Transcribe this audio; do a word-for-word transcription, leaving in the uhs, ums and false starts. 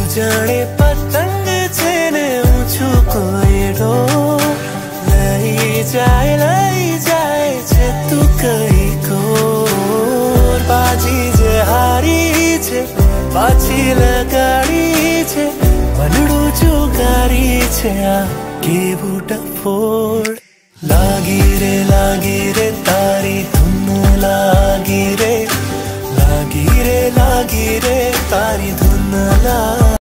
जाने पतंग छे ने ऊंचू कोयडो लई जाए लई जाए छे तू कई को बाजी जे हारी छे पाछी लगाड़ी छे मनडू जुगारी छे आ केवू डफोड़।